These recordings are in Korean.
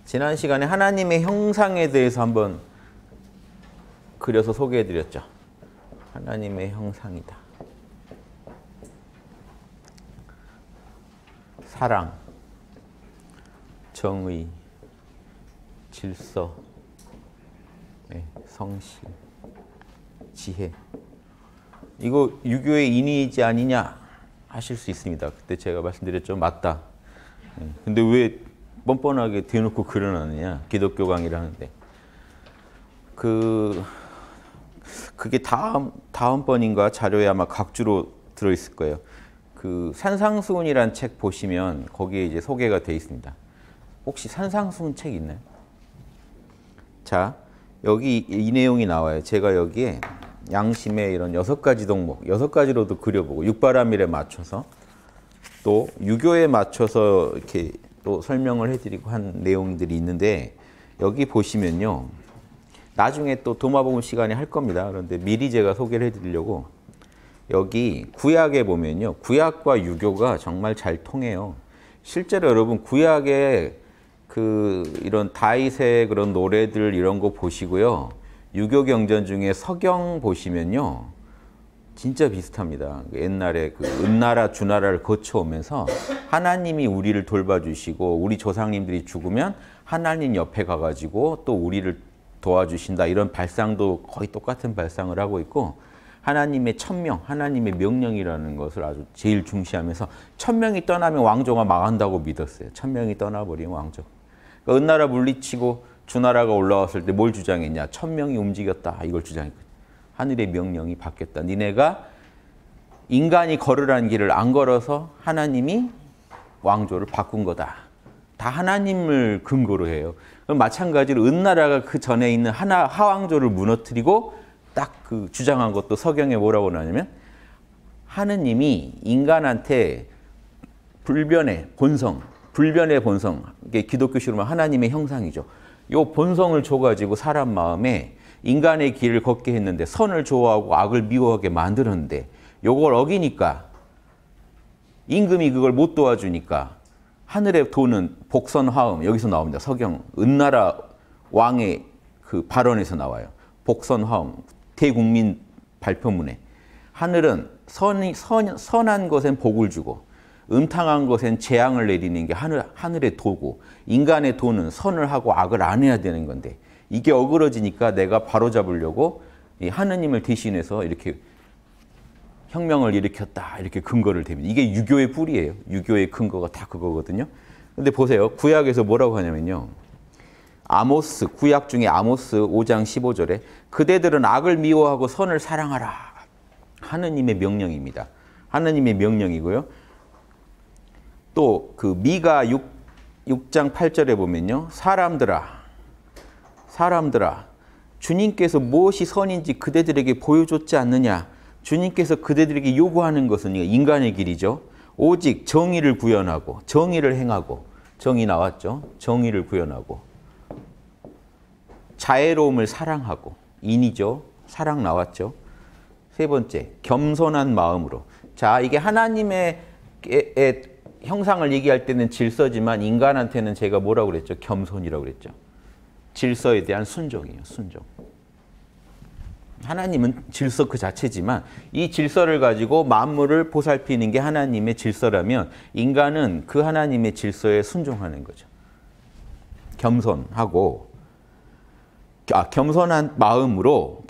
지난 시간에 하나님의 형상에 대해서 한번 그려서 소개해드렸죠. 하나님의 형상이다. 사랑, 정의, 질서, 성실, 지혜. 이거 유교의 인의이지 아니냐 하실 수 있습니다. 그때 제가 말씀드렸죠. 맞다. 근데 왜 뻔뻔하게 대놓고 그려놨느냐. 기독교 강의를 하는데. 그게 다음번인가 자료에 아마 각주로 들어있을 거예요. 그 산상수훈이라는 책 보시면 거기에 이제 소개가 되어 있습니다. 혹시 산상수훈 책 있나요? 자, 여기 이 내용이 나와요. 제가 여기에 양심의 이런 6가지 덕목, 6가지로도 그려보고 육바라밀에 맞춰서 또 유교에 맞춰서 이렇게 또 설명을 해드리고 한 내용들이 있는데 여기 보시면요. 나중에 또 도마복음 시간에 할 겁니다. 그런데 미리 제가 소개를 해드리려고 여기 구약에 보면요. 구약과 유교가 정말 잘 통해요. 실제로 여러분 구약에 이런 다윗의 그런 노래들 이런 거 보시고요. 유교 경전 중에 서경 보시면요. 진짜 비슷합니다. 옛날에 은나라 주나라를 거쳐오면서 하나님이 우리를 돌봐주시고 우리 조상님들이 죽으면 하나님 옆에 가가지고 또 우리를 도와주신다. 이런 발상도 거의 똑같은 발상을 하고 있고 하나님의 천명, 하나님의 명령이라는 것을 아주 제일 중시하면서 천명이 떠나면 왕조가 망한다고 믿었어요. 천명이 떠나버리면 왕조. 그러니까 은나라 물리치고 주나라가 올라왔을 때 뭘 주장했냐. 천명이 움직였다. 이걸 주장했거든요. 하늘의 명령이 바뀌었다. 니네가 인간이 걸으라는 길을 안 걸어서 하나님이 왕조를 바꾼 거다. 다 하나님을 근거로 해요. 그럼 마찬가지로 은나라가 그 전에 있는 하왕조를 무너뜨리고 딱 주장한 것도 서경에 뭐라고 나냐면 하느님이 인간한테 불변의 본성, 이게 기독교식으로 하나님의 형상이죠. 이 본성을 줘가지고 사람 마음에 인간의 길을 걷게 했는데 선을 좋아하고 악을 미워하게 만들었는데 요걸 어기니까 임금이 그걸 못 도와주니까 하늘에 도는 복선화음 여기서 나옵니다. 서경 은나라 왕의 그 발언에서 나와요. 복선화음 대국민 발표문에 하늘은 선한 것엔 복을 주고 음탕한 것엔 재앙을 내리는 게 하늘의 도고 인간의 도는 선을 하고 악을 안 해야 되는 건데 이게 어그러지니까 내가 바로잡으려고 하느님을 대신해서 이렇게 혁명을 일으켰다. 이렇게 근거를 대면 이게 유교의 뿌리예요. 유교의 근거가 다 그거거든요. 근데 보세요. 구약에서 뭐라고 하냐면요. 아모스, 구약 중에 아모스 5장 15절에 그대들은 악을 미워하고 선을 사랑하라. 하느님의 명령입니다. 하느님의 명령이고요. 또 미가 6장 8절에 보면요. 사람들아 주님께서 무엇이 선인지 그대들에게 보여줬지 않느냐. 주님께서 그대들에게 요구하는 것은 인간의 길이죠. 오직 정의를 구현하고 정의를 행하고 정의 나왔죠. 정의를 구현하고 자애로움을 사랑하고 인이죠. 사랑 나왔죠. 세 번째 겸손한 마음으로. 자, 이게 하나님의 형상을 얘기할 때는 질서지만 인간한테는 제가 뭐라고 그랬죠? 겸손이라고 그랬죠. 질서에 대한 순종이에요. 순종. 하나님은 질서 그 자체지만 이 질서를 가지고 만물을 보살피는 게 하나님의 질서라면 인간은 그 하나님의 질서에 순종하는 거죠. 겸손하고 겸손한 마음으로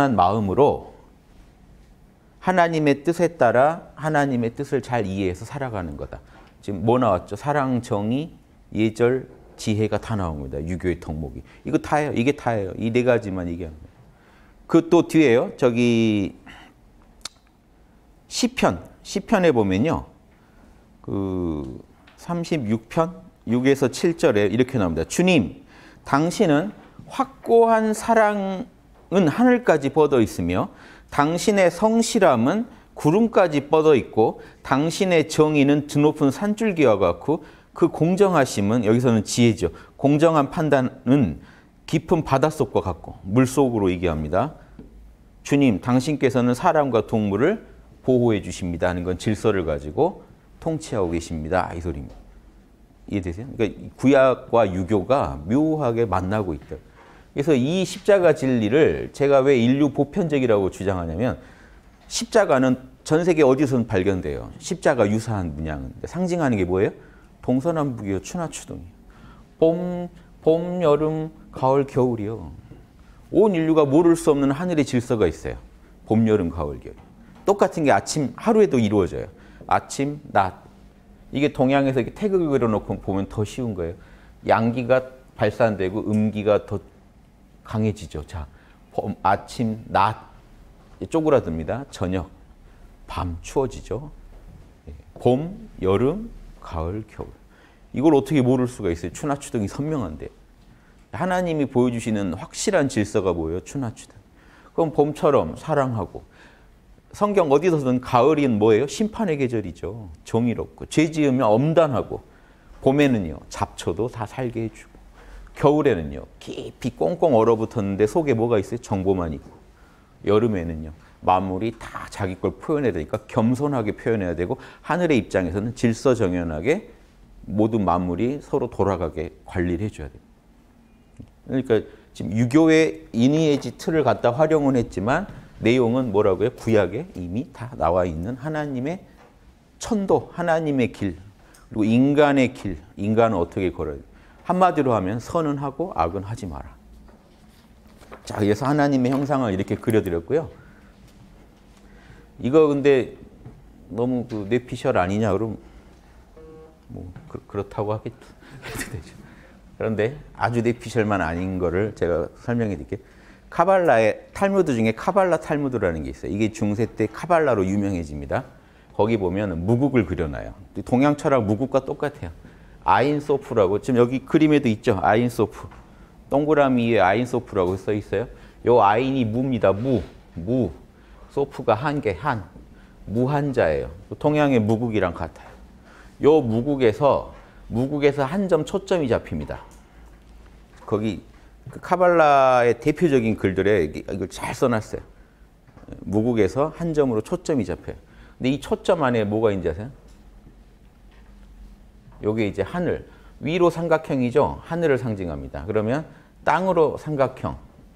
하나님의 뜻에 따라 하나님의 뜻을 잘 이해해서 살아가는 거다. 지금 뭐 나왔죠? 사랑, 정의, 예절, 지혜가 다 나옵니다. 유교의 덕목이. 이거 다예요. 이게 다예요. 이 네 가지만 얘기합니다. 그 또 뒤에요. 저기 시편에 보면요. 36편 6에서 7절에 이렇게 나옵니다. 주님, 당신은 확고한 사랑은 하늘까지 뻗어 있으며 당신의 성실함은 구름까지 뻗어 있고 당신의 정의는 드높은 산줄기와 같고 그 공정하심은 여기서는 지혜죠. 공정한 판단은 깊은 바닷속과 같고 물속으로 얘기합니다. 주님, 당신께서는 사람과 동물을 보호해 주십니다 하는 건 질서를 가지고 통치하고 계십니다. 이 소리입니다. 이해되세요? 그러니까 구약과 유교가 묘하게 만나고 있다. 그래서 이 십자가 진리를 제가 왜 인류 보편적이라고 주장하냐면 십자가는 전 세계 어디서든 발견돼요. 십자가 유사한 문양은. 상징하는 게 뭐예요? 동서남북이요. 추나추동이요. 봄, 여름, 가을, 겨울이요. 온 인류가 모를 수 없는 하늘의 질서가 있어요. 봄, 여름, 가을, 겨울. 똑같은 게 아침, 하루에도 이루어져요. 아침, 낮. 이게 동양에서 이렇게 태극을 그려놓고 보면 더 쉬운 거예요. 양기가 발산되고 음기가 더 강해지죠. 자, 아침, 낮 쪼그라듭니다. 저녁, 밤 추워지죠. 봄, 여름, 가을, 겨울. 이걸 어떻게 모를 수가 있어요? 추나추등이 선명한데. 하나님이 보여주시는 확실한 질서가 뭐예요? 추나추등. 그럼 봄처럼 사랑하고 성경 어디서든 가을인 뭐예요? 심판의 계절이죠. 정의롭고 죄 지으면 엄단하고 봄에는요 잡초도 다 살게 해주고 겨울에는요 깊이 꽁꽁 얼어붙었는데 속에 뭐가 있어요? 정보만 있고 여름에는요 만물이 다 자기 걸 표현해야 되니까 겸손하게 표현해야 되고 하늘의 입장에서는 질서정연하게 모든 만물이 서로 돌아가게 관리를 해줘야 돼요. 그러니까 지금 유교의 이니에지 틀을 갖다 활용은 했지만 내용은 뭐라고요? 구약에 이미 다 나와 있는 하나님의 천도, 하나님의 길, 그리고 인간의 길, 인간은 어떻게 걸어야 돼요? 한마디로 하면 선은 하고 악은 하지 마라. 자, 그래서 하나님의 형상을 이렇게 그려드렸고요. 이거 근데 너무 그 뇌피셜 아니냐 그럼 뭐 그렇다고 해도 되죠. 그런데 아주 뇌피셜만 아닌 거를 제가 설명해 드릴게요. 카발라의 탈무드 중에 카발라 탈무드라는 게 있어요. 이게 중세 때 카발라로 유명해집니다. 거기 보면 무국을 그려놔요. 동양 철학 무국과 똑같아요. 아인소프라고 지금 여기 그림에도 있죠. 아인소프. 동그라미 위에 아인소프라고 써 있어요. 요 아인이 무입니다. 무. 소프가 한개 한. 무한자예요. 동양의 무국이랑 같아요. 요 무국에서 한 점 초점이 잡힙니다. 거기 그 카발라의 대표적인 글들에 이걸 잘 써놨어요. 무국에서 한 점으로 초점이 잡혀요. 근데 이 초점 안에 뭐가 있는지 아세요? 요게 이제 하늘. 위로 삼각형이죠. 하늘을 상징합니다. 그러면 땅으로 삼각형.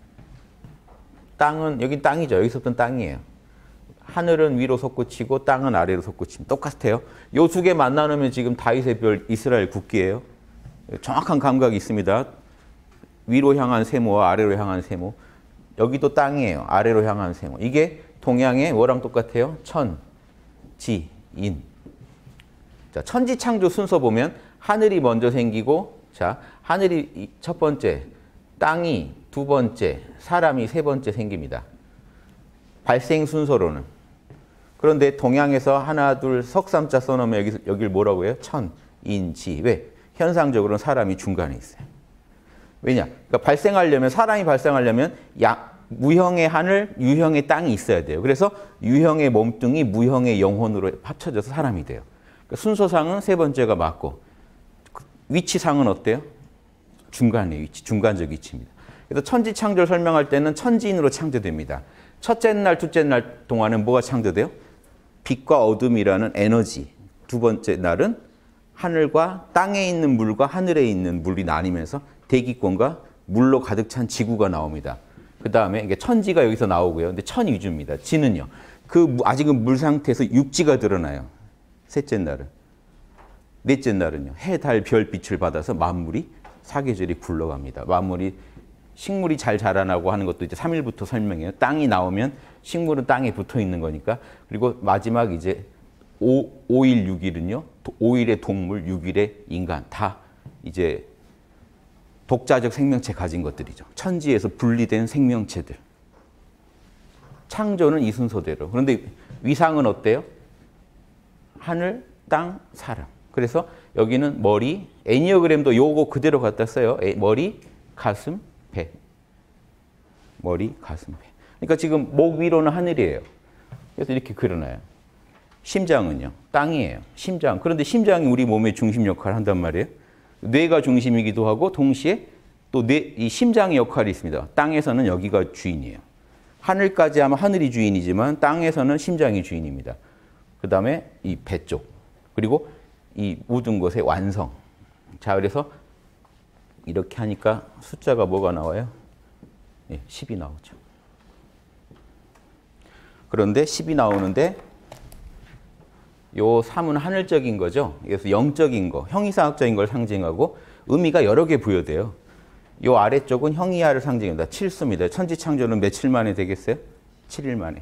땅은 여긴 땅이죠. 여기서부터는 땅이에요. 하늘은 위로 솟구치고 땅은 아래로 솟구치면 똑같아요. 요 두 개 만나면 지금 다윗의 별 이스라엘 국기예요. 정확한 감각이 있습니다. 위로 향한 세모와 아래로 향한 세모. 여기도 땅이에요. 아래로 향한 세모. 이게 동양의 뭐랑 똑같아요? 천, 지, 인. 자, 천지창조 순서 보면 하늘이 먼저 생기고, 자, 하늘이 첫 번째, 땅이 두 번째, 사람이 세 번째 생깁니다. 발생 순서로는. 그런데 동양에서 하나, 둘, 석삼자 써놓으면 여기를 뭐라고 해요? 천, 인, 지. 왜? 현상적으로는 사람이 중간에 있어요. 왜냐? 그러니까 발생하려면, 사람이 발생하려면 무형의 하늘, 유형의 땅이 있어야 돼요. 그래서 유형의 몸뚱이, 무형의 영혼으로 합쳐져서 사람이 돼요. 그러니까 순서상은 세 번째가 맞고, 위치상은 어때요? 중간의 위치, 중간적 위치입니다. 그래서 천지창조를 설명할 때는 천지인으로 창조됩니다. 첫째 날, 둘째 날 동안은 뭐가 창조돼요? 빛과 어둠이라는 에너지. 두 번째 날은 하늘과 땅에 있는 물과 하늘에 있는 물이 나뉘면서 대기권과 물로 가득 찬 지구가 나옵니다. 그 다음에 이게 천지가 여기서 나오고요. 근데 천위주입니다. 지는요. 아직은 물 상태에서 육지가 드러나요. 셋째 날은. 넷째 날은요. 해, 달, 별 빛을 받아서 만물이 사계절이 굴러갑니다. 만물이 식물이 잘 자라나고 하는 것도 이제 3일부터 설명해요. 땅이 나오면 식물은 땅에 붙어 있는 거니까. 그리고 마지막 이제 5일, 6일은요. 5일의 동물, 6일의 인간. 다 이제 독자적 생명체 가진 것들이죠. 천지에서 분리된 생명체들. 창조는 이 순서대로. 그런데 위상은 어때요? 하늘, 땅, 사람. 그래서 여기는 머리, 애니어그램도 요거 그대로 갖다 써요. 머리, 가슴, 배. 머리, 가슴, 배. 그러니까 지금 목 위로는 하늘이에요. 그래서 이렇게 그려놔요. 심장은요. 땅이에요. 심장. 그런데 심장이 우리 몸의 중심 역할을 한단 말이에요. 뇌가 중심이기도 하고 동시에 또 이 심장의 역할이 있습니다. 땅에서는 여기가 주인이에요. 하늘까지 하면 하늘이 주인이지만 땅에서는 심장이 주인입니다. 그 다음에 이 배 쪽. 그리고 이 모든 것의 완성. 자, 그래서 이렇게 하니까 숫자가 뭐가 나와요? 예, 10이 나오죠. 그런데 10이 나오는데 요 3은 하늘적인 거죠. 그래서 영적인 거, 형이상학적인 걸 상징하고 의미가 여러 개 부여돼요. 요 아래쪽은 형이하를 상징합니다. 칠수입니다. 천지창조는 며칠 만에 되겠어요? 7일 만에.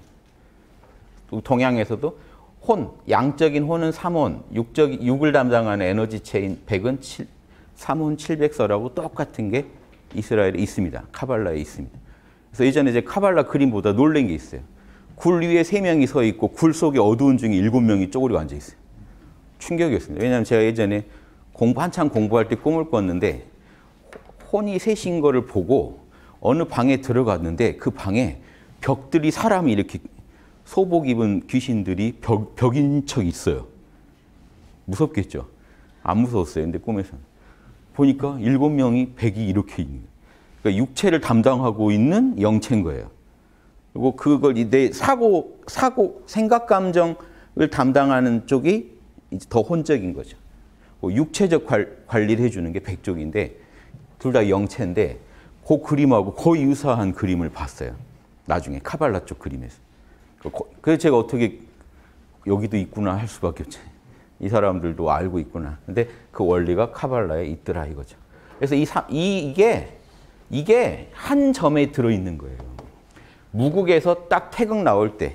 동양에서도 혼, 양적인 혼은 3혼, 육을 담당하는 에너지체인 백은 3혼 700서라고 똑같은 게 이스라엘에 있습니다. 카발라에 있습니다. 그래서 예전에 이제 카발라 그림보다 놀란 게 있어요. 굴 위에 3명이 서 있고 굴 속에 어두운 중에 7명이 쪼그리고 앉아 있어요. 충격이었습니다. 왜냐하면 제가 예전에 한참 공부할 때 꿈을 꿨는데 혼이 셋인 거를 보고 어느 방에 들어갔는데 그 방에 벽들이 사람이 이렇게 소복 입은 귀신들이 벽인 척 있어요. 무섭겠죠? 안 무서웠어요. 근데 꿈에서는. 보니까 7명이 백이 이렇게 있는 거예요. 그러니까 육체를 담당하고 있는 영체인 거예요. 그리고 그걸 내 생각, 감정을 담당하는 쪽이 이제 더 혼적인 거죠. 육체적 관리를 해주는 게 백쪽인데 둘 다 영체인데 그 그림하고 거의 유사한 그림을 봤어요. 나중에 카발라 쪽 그림에서. 그래서 제가 어떻게 여기도 있구나 할 수밖에 없죠. 이 사람들도 알고 있구나. 근데 그 원리가 카발라에 있더라 이거죠. 그래서 이게 한 점에 들어있는 거예요. 무국에서 딱 태극 나올 때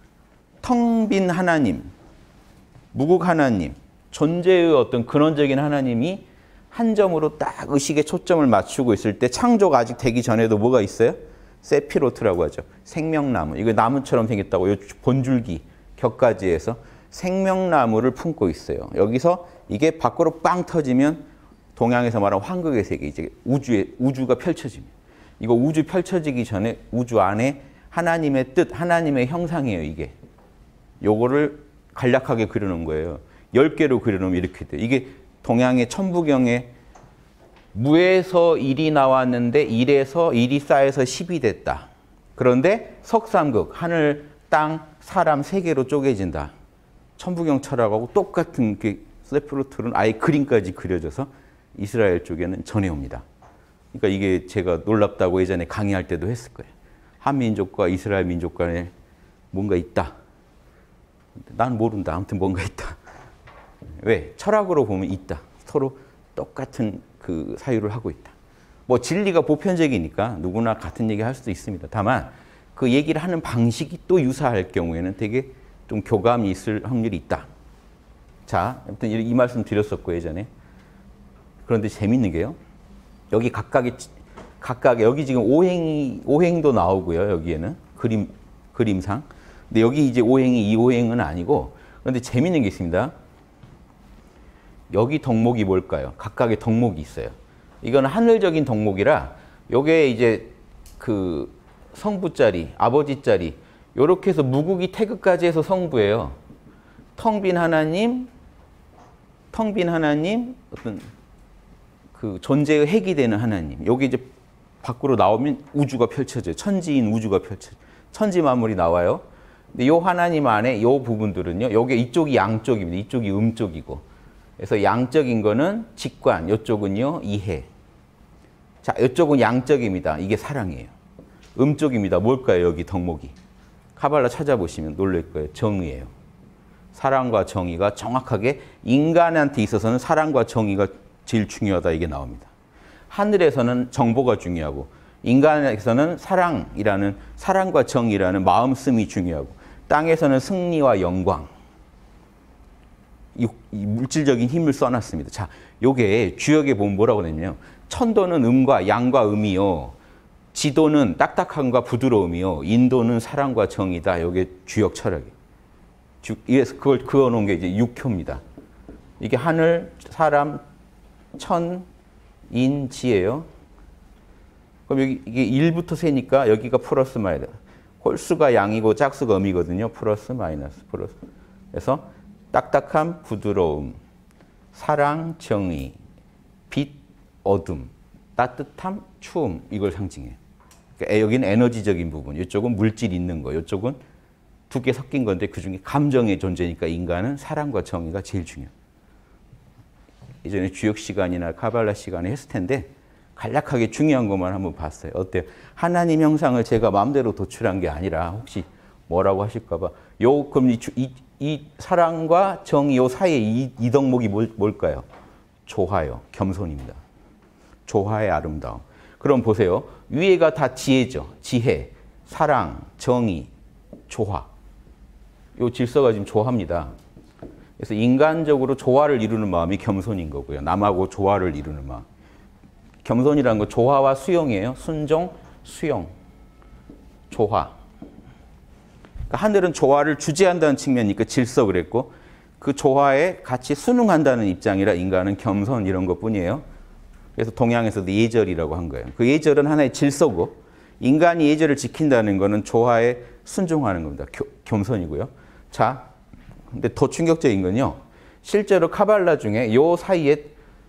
텅 빈 하나님, 무국 하나님, 존재의 어떤 근원적인 하나님이 한 점으로 딱 의식의 초점을 맞추고 있을 때 창조가 아직 되기 전에도 뭐가 있어요? 세피로트라고 하죠. 생명나무. 이거 나무처럼 생겼다고 요 본줄기 격가지에서 생명나무를 품고 있어요. 여기서 이게 밖으로 빵 터지면 동양에서 말하는 황극의 세계, 이제 우주가 펼쳐집니다. 이거 우주 펼쳐지기 전에 우주 안에 하나님의 뜻, 하나님의 형상이에요, 이게. 요거를 간략하게 그려놓은 거예요. 10개로 그려놓으면 이렇게 돼요. 이게 동양의 천부경에 무에서 1이 나왔는데 1이 쌓여서 10이 됐다. 그런데 석삼극, 하늘, 땅, 사람 3개로 쪼개진다. 천부경 철학하고 똑같은 게 세프로트는 아예 그림까지 그려져서 이스라엘 쪽에는 전해옵니다. 그러니까 이게 제가 놀랍다고 예전에 강의할 때도 했을 거예요. 한민족과 이스라엘 민족 간에 뭔가 있다. 난 모른다. 아무튼 뭔가 있다. 왜? 철학으로 보면 있다. 서로 똑같은 그 사유를 하고 있다. 뭐 진리가 보편적이니까 누구나 같은 얘기 할 수도 있습니다. 다만 그 얘기를 하는 방식이 또 유사할 경우에는 되게 좀 교감이 있을 확률이 있다. 자, 아무튼 이 말씀 드렸었고 예전에. 그런데 재밌는 게요. 여기 각각의 여기 지금 오행도 나오고요. 여기에는 그림상. 근데 여기 이제 오행이 이 오행은 아니고, 그런데 재밌는 게 있습니다. 여기 덕목이 뭘까요? 각각의 덕목이 있어요. 이건 하늘적인 덕목이라 요게 이제 그 성부 자리, 아버지 자리 요렇게 해서 무국이 태극까지 해서 성부예요. 텅 빈 하나님 어떤 그 존재의 핵이 되는 하나님. 여기 이제 밖으로 나오면 우주가 펼쳐져요. 천지인 우주가 펼쳐져요. 천지 만물이 나와요. 근데 요 하나님 안에 요 부분들은요. 요게 이쪽이 양쪽입니다. 이쪽이 음쪽이고. 그래서 양적인 거는 직관, 이쪽은요 이해. 자, 이쪽은 양적입니다. 이게 사랑이에요. 음쪽입니다. 뭘까요? 여기 덕목이. 카발라 찾아보시면 놀랄 거예요. 정의예요. 사랑과 정의가 정확하게 인간한테 있어서는 사랑과 정의가 제일 중요하다 이게 나옵니다. 하늘에서는 정보가 중요하고 인간에서는 사랑과 정의라는 마음씀이 중요하고 땅에서는 승리와 영광. 이 물질적인 힘을 써놨습니다. 자, 요게 주역에 보면 뭐라고 그랬냐면 천도는 음과 양과 음이요. 지도는 딱딱함과 부드러움이요. 인도는 사랑과 정의다. 요게 주역 철학이에요. 그걸 그어놓은 게 이제 육효입니다. 이게 하늘, 사람, 천, 인, 지예요. 그럼 여기 이게 1부터 세니까 여기가 플러스 마이너스. 홀수가 양이고 짝수가 음이거든요. 플러스 마이너스 플러스. 그래서 딱딱함, 부드러움, 사랑, 정의, 빛, 어둠, 따뜻함, 추움 이걸 상징해요. 그러니까 여기는 에너지적인 부분, 이쪽은 물질 있는 거, 이쪽은 두 개 섞인 건데 그중에 감정의 존재니까 인간은 사랑과 정의가 제일 중요해요. 예전에 주역 시간이나 카발라 시간에 했을 텐데 간략하게 중요한 것만 한번 봤어요. 어때요? 하나님 형상을 제가 마음대로 도출한 게 아니라 혹시 뭐라고 하실까 봐. 그럼 이 사랑과 정의 요 사이에 이 덕목이 뭘까요? 조화요. 겸손입니다. 조화의 아름다움. 그럼 보세요. 위에가 다 지혜죠. 지혜, 사랑, 정의, 조화. 요 질서가 지금 조화입니다. 그래서 인간적으로 조화를 이루는 마음이 겸손인 거고요. 남하고 조화를 이루는 마음. 겸손이라는 건 조화와 수용이에요. 순종, 수용, 조화. 그러니까 하늘은 조화를 주재한다는 측면이니까 질서 그랬고 그 조화에 같이 순응한다는 입장이라 인간은 겸손 이런 것뿐이에요. 그래서 동양에서도 예절이라고 한 거예요. 그 예절은 하나의 질서고 인간이 예절을 지킨다는 것은 조화에 순종하는 겁니다. 겸손이고요. 자, 근데 더 충격적인 건요. 실제로 카발라 중에 요 사이에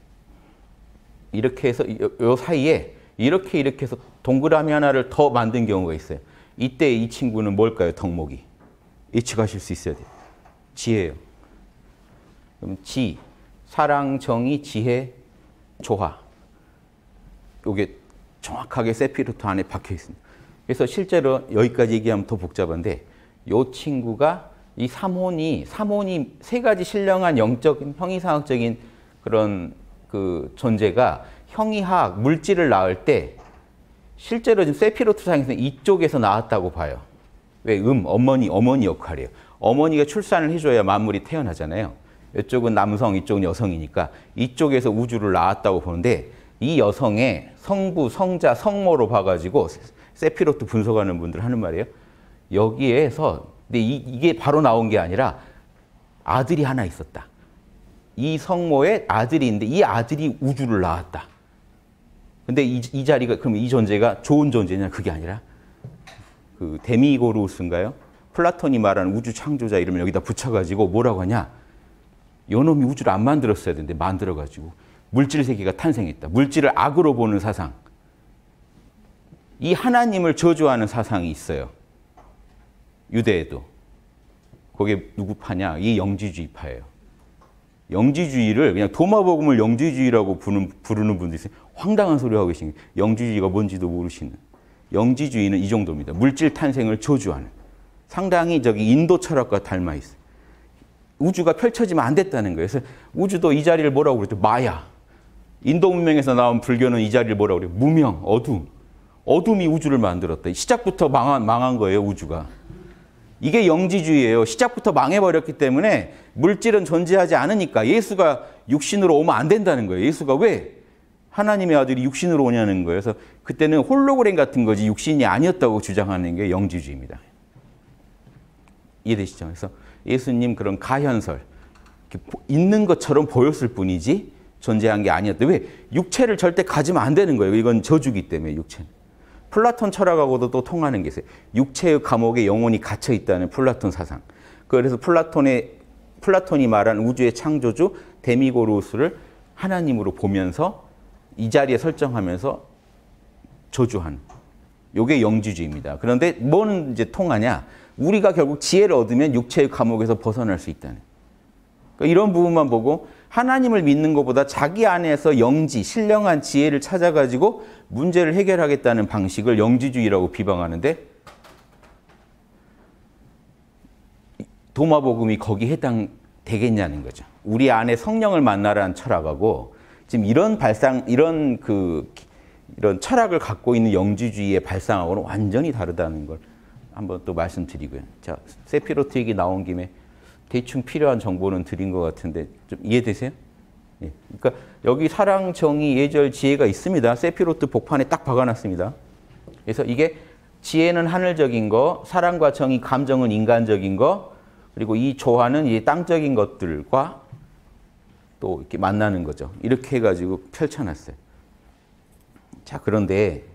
이렇게 해서 요 사이에 이렇게 해서 동그라미 하나를 더 만든 경우가 있어요. 이때 이 친구는 뭘까요? 덕목이. 예측하실 수 있어야 돼요. 지혜예요. 그럼 지, 사랑, 정의, 지혜, 조화. 요게 정확하게 세피로트 안에 박혀 있습니다. 그래서 실제로 여기까지 얘기하면 더 복잡한데 요 친구가 이 삼혼이 세 가지 신령한 영적인 형이상학적인 그런 그 존재가 형이학 물질을 낳을 때 실제로 지금 세피로트상에서 이쪽에서 나왔다고 봐요. 왜? 어머니 역할이에요. 어머니가 출산을 해줘야 만물이 태어나잖아요. 이쪽은 남성, 이쪽은 여성이니까 이쪽에서 우주를 낳았다고 보는데 이 여성의 성부, 성자, 성모로 봐가지고 세피로트 분석하는 분들 하는 말이에요. 여기에서 근데 이게 바로 나온 게 아니라 아들이 하나 있었다. 이 성모의 아들이 있는데 이 아들이 우주를 낳았다. 근데 이 자리가 그럼 이 존재가 좋은 존재냐? 그게 아니라 그 데미고루스인가요? 플라톤이 말하는 우주 창조자 이름을 여기다 붙여가지고 뭐라고 하냐? 요놈이 우주를 안 만들었어야 되는데 만들어가지고 물질 세계가 탄생했다. 물질을 악으로 보는 사상. 이 하나님을 저주하는 사상이 있어요. 유대에도. 그게 누구 파냐? 이 영지주의 파예요. 영지주의를 그냥 도마복음을 영지주의라고 부르는 분도 있어요. 황당한 소리 하고 계신 거예요. 영지주의가 뭔지도 모르시는. 영지주의는 이 정도입니다. 물질 탄생을 저주하는. 상당히 저기 인도 철학과 닮아 있어요. 우주가 펼쳐지면 안 됐다는 거예요. 그래서 우주도 이 자리를 뭐라고 그랬죠? 마야. 인도 문명에서 나온 불교는 이 자리를 뭐라고 그래요? 무명, 어둠. 어둠이 우주를 만들었다. 시작부터 망한 거예요, 우주가. 이게 영지주의예요. 시작부터 망해버렸기 때문에 물질은 존재하지 않으니까 예수가 육신으로 오면 안 된다는 거예요. 예수가 왜 하나님의 아들이 육신으로 오냐는 거예요. 그래서 그때는 홀로그램 같은 거지 육신이 아니었다고 주장하는 게 영지주의입니다. 이해되시죠? 그래서 예수님 그런 가현설, 있는 것처럼 보였을 뿐이지 존재한 게 아니었다. 왜? 육체를 절대 가지면 안 되는 거예요. 이건 저주기 때문에 육체는. 플라톤 철학하고도 또 통하는 게 있어요. 육체의 감옥에 영혼이 갇혀 있다는 플라톤 사상. 그래서 플라톤이 말한 우주의 창조주 데미고루스를 하나님으로 보면서 이 자리에 설정하면서 저주하는. 이게 영지주의입니다. 그런데 뭐는 이제 통하냐? 우리가 결국 지혜를 얻으면 육체의 감옥에서 벗어날 수 있다는. 그러니까 이런 부분만 보고 하나님을 믿는 것보다 자기 안에서 영지, 신령한 지혜를 찾아가지고 문제를 해결하겠다는 방식을 영지주의라고 비방하는데 도마복음이 거기에 해당되겠냐는 거죠. 우리 안에 성령을 만나라는 철학하고 지금 이런 철학을 갖고 있는 영지주의의 발상하고는 완전히 다르다는 걸 한번 또 말씀드리고요. 자, 세피로트 얘기 나온 김에 대충 필요한 정보는 드린 것 같은데 좀 이해되세요? 예. 그러니까 여기 사랑, 정의, 예절, 지혜가 있습니다. 세피로트 복판에 딱 박아놨습니다. 그래서 이게 지혜는 하늘적인 거, 사랑과 정의, 감정은 인간적인 거, 그리고 이 조화는 이 땅적인 것들과 또 이렇게 만나는 거죠. 이렇게 해가지고 펼쳐놨어요. 자, 그런데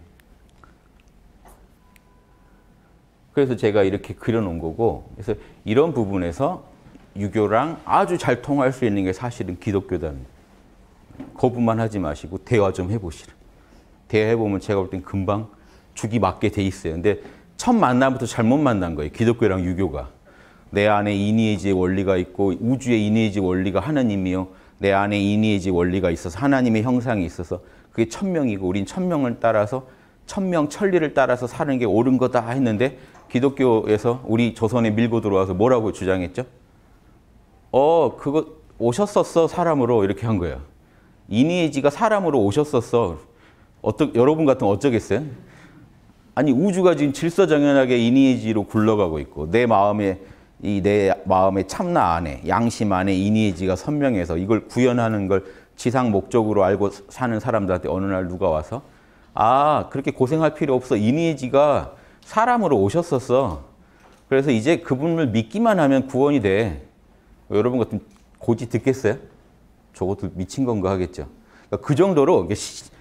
그래서 제가 이렇게 그려놓은 거고, 그래서 이런 부분에서 유교랑 아주 잘 통할 수 있는 게 사실은 기독교다는. 거부만 하지 마시고 대화 좀 해보시라. 대화해보면 제가 볼 땐 금방 죽이 맞게 돼 있어요. 근데 첫 만남부터 잘못 만난 거예요. 기독교랑 유교가. 내 안에 이니에이지의 원리가 있고 우주의 이니에이지 원리가 하느님이요. 내 안에 이니에지 원리가 있어서 하나님의 형상이 있어서 그게 천명이고 우린 천명을 따라서 천명 천리를 따라서 사는 게 옳은 거다 했는데 기독교에서 우리 조선에 밀고 들어와서 뭐라고 주장했죠? 그거 오셨었어 사람으로 이렇게 한 거예요. 이니에지가 사람으로 오셨었어. 여러분 같으면 어쩌겠어요? 아니 우주가 지금 질서정연하게 이니에지로 굴러가고 있고 내 마음의 참나 안에 양심 안에 이니에지가 선명해서 이걸 구현하는 걸 지상 목적으로 알고 사는 사람들한테 어느 날 누가 와서 그렇게 고생할 필요 없어. 이니에지가 사람으로 오셨었어. 그래서 이제 그분을 믿기만 하면 구원이 돼. 여러분 같으면 고지 듣겠어요? 저것도 미친 건가 하겠죠. 그러니까 그 정도로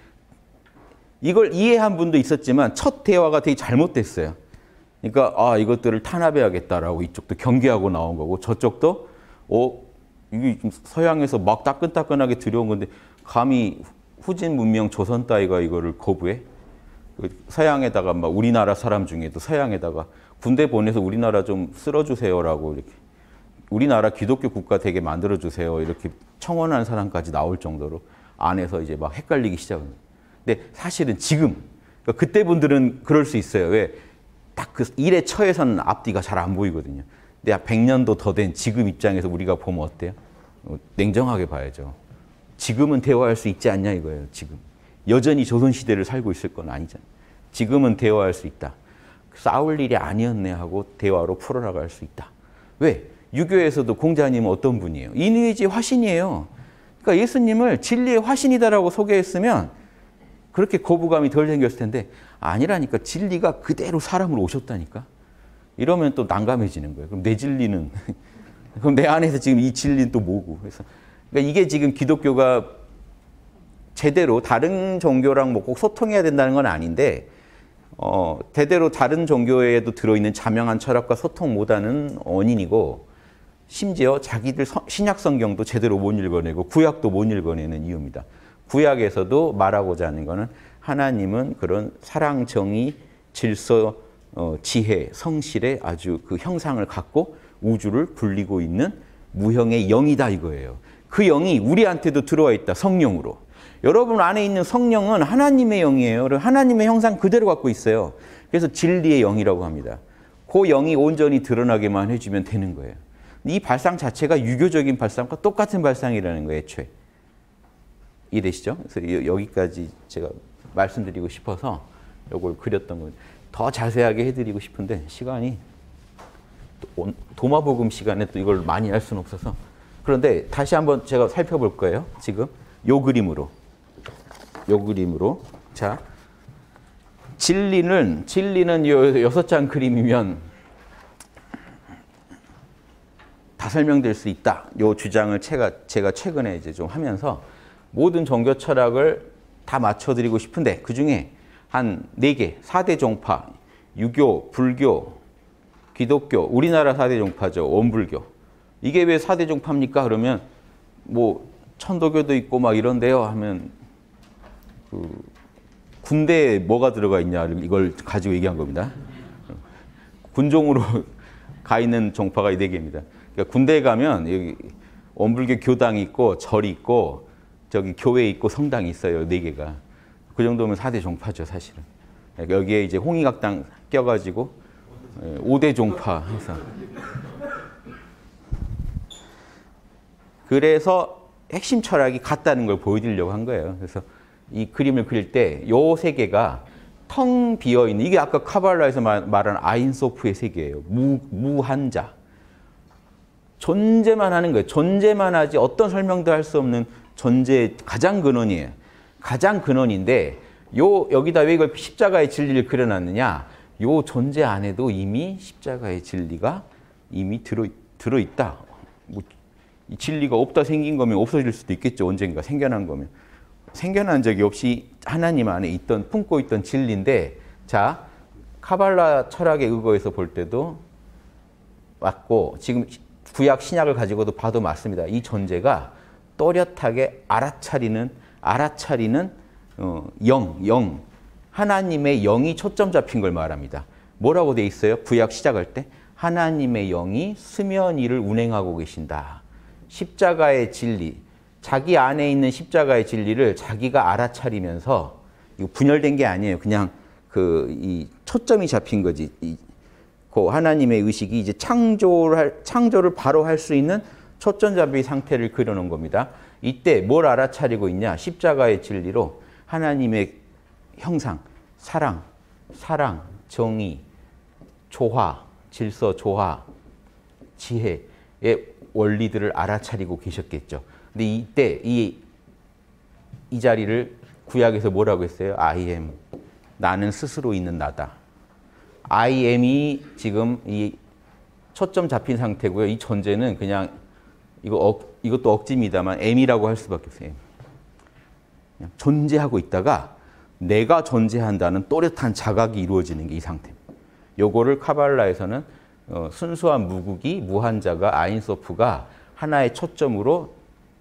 이걸 이해한 분도 있었지만 첫 대화가 되게 잘못됐어요. 그러니까 이것들을 탄압해야겠다라고 이쪽도 경계하고 나온 거고 저쪽도 이게 서양에서 막 따끈따끈하게 들여온 건데 감히 후진 문명 조선 따위가 이거를 거부해? 서양에다가 막 우리나라 사람 중에도 서양에다가 군대 보내서 우리나라 좀 쓸어주세요라고 이렇게 우리나라 기독교 국가 되게 만들어주세요 이렇게 청원한 사람까지 나올 정도로 안에서 이제 막 헷갈리기 시작합니다. 근데 사실은 지금 그때 분들은 그럴 수 있어요. 왜? 딱 그 일에 처해서는 앞뒤가 잘 안 보이거든요. 근데 100년도 더 된 지금 입장에서 우리가 보면 어때요? 냉정하게 봐야죠. 지금은 대화할 수 있지 않냐 이거예요. 지금. 여전히 조선시대를 살고 있을 건 아니잖아요. 지금은 대화할 수 있다. 싸울 일이 아니었네 하고 대화로 풀어나갈 수 있다. 왜? 유교에서도 공자님은 어떤 분이에요? 인의지 화신이에요. 그러니까 예수님을 진리의 화신이다라고 소개했으면 그렇게 거부감이 덜 생겼을 텐데 아니라니까 진리가 그대로 사람으로 오셨다니까. 이러면 또 난감해지는 거예요. 그럼 내 진리는 그럼 내 안에서 지금 이 진리는 또 뭐고? 그래서 그러니까 이게 지금 기독교가 제대로 다른 종교랑 뭐 꼭 소통해야 된다는 건 아닌데 대대로 다른 종교에도 들어있는 자명한 철학과 소통 못하는 원인이고 심지어 자기들 신약 성경도 제대로 못 읽어내고 구약도 못 읽어내는 이유입니다. 구약에서도 말하고자 하는 것은 하나님은 그런 사랑, 정의, 질서, 지혜, 성실의 아주 그 형상을 갖고 우주를 굴리고 있는 무형의 영이다 이거예요. 그 영이 우리한테도 들어와 있다. 성령으로. 여러분 안에 있는 성령은 하나님의 영이에요. 하나님의 형상 그대로 갖고 있어요. 그래서 진리의 영이라고 합니다. 그 영이 온전히 드러나게만 해주면 되는 거예요. 이 발상 자체가 유교적인 발상과 똑같은 발상이라는 거예요. 애초에. 이해되시죠? 그래서 여기까지 제가 말씀드리고 싶어서 이걸 그렸던 거예요. 더 자세하게 해드리고 싶은데 시간이 도마복음 시간에 또 이걸 많이 할 수는 없어서 그런데 다시 한번 제가 살펴볼 거예요. 지금 요 그림으로 자 진리는 요 6장 그림이면 다 설명될 수 있다. 요 주장을 제가 최근에 이제 좀 하면서 모든 종교 철학을 다 맞춰드리고 싶은데 그 중에 한 4개, 4대 종파, 유교, 불교, 기독교, 우리나라 4대 종파죠. 원불교. 이게 왜 4대 종파입니까? 그러면 뭐 천도교도 있고 막 이런데요 하면 그 군대에 뭐가 들어가 있냐 이걸 가지고 얘기한 겁니다. 군종으로 가 있는 종파가 4개입니다. 그러니까 군대에 가면 여기 원불교 교당이 있고 절이 있고 저기 교회 있고 성당이 있어요. 4개가. 그 정도면 4대 종파죠, 사실은. 여기에 이제 홍익학당 껴가지고 5대 종파 해서. 그래서 핵심 철학이 같다는 걸 보여드리려고 한 거예요. 그래서 이 그림을 그릴 때 요 3개가 텅 비어있는, 이게 아까 카발라에서 말한 아인소프의 세계예요. 무한자. 존재만 하는 거예요. 존재만 하지 어떤 설명도 할 수 없는 존재의 가장 근원이에요. 가장 근원인데 여기다 왜 이걸 십자가의 진리를 그려놨느냐. 요 존재 안에도 이미 십자가의 진리가 이미 들어있다. 뭐 이 진리가 없다 생긴 거면 없어질 수도 있겠죠. 언젠가 생겨난 거면. 생겨난 적이 없이 하나님 안에 품고 있던 진리인데, 자, 카발라 철학의 의거에서 볼 때도 맞고, 지금 구약 신약을 가지고도 봐도 맞습니다. 이 존재가 또렷하게 알아차리는 영, 하나님의 영이 초점 잡힌 걸 말합니다. 뭐라고 돼 있어요? 구약 시작할 때 하나님의 영이 수면 위를 운행하고 계신다. 십자가의 진리. 자기 안에 있는 십자가의 진리를 자기가 알아차리면서, 이거 분열된 게 아니에요. 그냥 이 초점이 잡힌 거지. 그 하나님의 의식이 이제 창조를 바로 할 수 있는 초점 잡이 상태를 그려놓은 겁니다. 이때 뭘 알아차리고 있냐? 십자가의 진리로 하나님의 형상, 사랑, 정의, 조화, 질서, 조화, 지혜의 원리들을 알아차리고 계셨겠죠. 근데 이때 이 자리를 구약에서 뭐라고 했어요? I am. 나는 스스로 있는 나다. I am이 지금 이 초점 잡힌 상태고요. 이 존재는 그냥 이것도 억지입니다만 am이라고 할 수밖에 없어요. 그냥 존재하고 있다가 내가 존재한다는 또렷한 자각이 이루어지는 게 이 상태입니다. 요거를 카발라에서는 순수한 무국이 무한자가 아인소프가 하나의 초점으로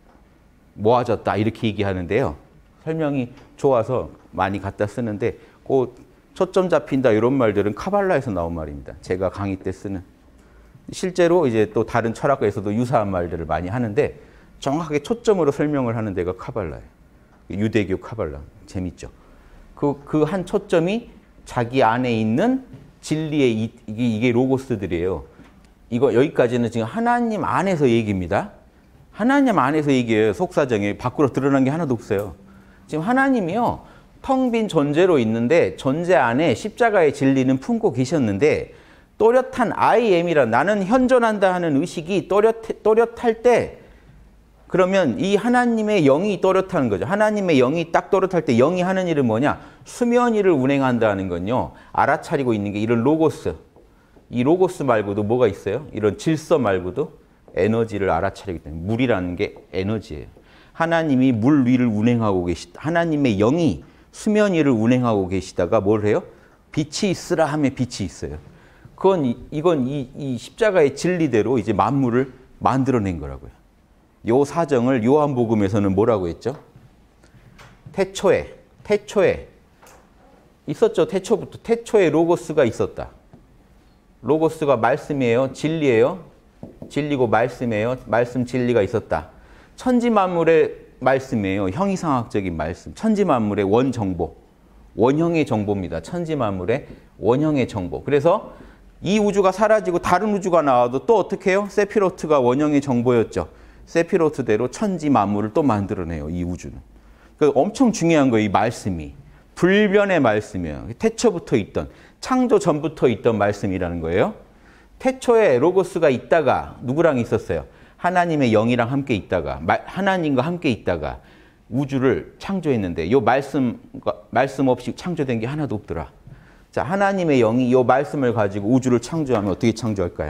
모아졌다 이렇게 얘기하는데요. 설명이 좋아서 많이 갖다 쓰는데 그 초점 잡힌다 이런 말들은 카발라에서 나온 말입니다. 제가 강의 때 쓰는. 실제로 이제 또 다른 철학에서도 유사한 말들을 많이 하는데 정확하게 초점으로 설명을 하는 데가 카발라예요. 유대교 카발라. 재밌죠. 그 한 초점이 자기 안에 있는 진리의 이게 로고스들이에요. 이거 여기까지는 지금 하나님 안에서 얘기입니다. 하나님 안에서 얘기해요. 속사정에 밖으로 드러난 게 하나도 없어요. 지금 하나님이요. 텅 빈 존재로 있는데 존재 안에 십자가의 진리는 품고 계셨는데 또렷한 I am이란 나는 현존한다 하는 의식이 또렷할 때 그러면 이 하나님의 영이 또렷하는 거죠. 하나님의 영이 딱 또렷할 때 영이 하는 일은 뭐냐? 수면위를 운행한다는 건요. 알아차리고 있는 게 이런 로고스. 이 로고스 말고도 뭐가 있어요? 이런 질서 말고도 에너지를 알아차리기 때문에 물이라는 게 에너지예요. 하나님이 물 위를 운행하고 계시다. 하나님의 영이 수면 위를 운행하고 계시다가 뭘 해요? 빛이 있으라 하면 빛이 있어요. 이건 이 십자가의 진리대로 이제 만물을 만들어낸 거라고요. 요 사정을 요한복음에서는 뭐라고 했죠? 태초에 있었죠. 태초부터. 태초에 로고스가 있었다. 로고스가 말씀이에요? 진리예요? 진리고 말씀이에요? 말씀 진리가 있었다. 천지 만물의 말씀이에요. 형이상학적인 말씀. 천지 만물의 원정보. 원형의 정보입니다. 천지 만물의 원형의 정보. 그래서 이 우주가 사라지고 다른 우주가 나와도 또 어떻게 해요? 세피로트가 원형의 정보였죠. 세피로트대로 천지 만물을 또 만들어내요. 이 우주는. 그러니까 엄청 중요한 거예요. 이 말씀이. 불변의 말씀이에요. 태초부터 있던, 창조 전부터 있던 말씀이라는 거예요. 태초에 로고스가 있다가 누구랑 있었어요? 하나님의 영이랑 함께 있다가 하나님과 함께 있다가 우주를 창조했는데 이 말씀 없이 창조된 게 하나도 없더라. 자, 하나님의 영이 이 말씀을 가지고 우주를 창조하면 어떻게 창조할까요?